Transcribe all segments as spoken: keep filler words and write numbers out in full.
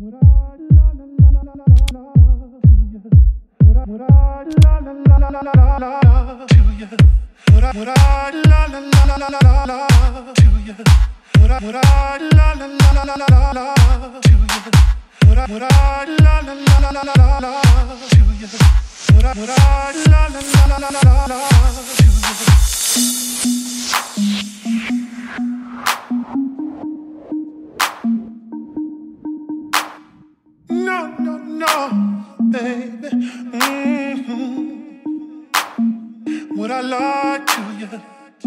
No, no, no, baby. Mm-hmm. Would I lie to you?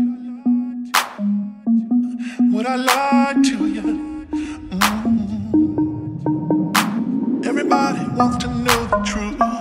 Would I lie to you? Mm-hmm. Everybody wants to know the truth.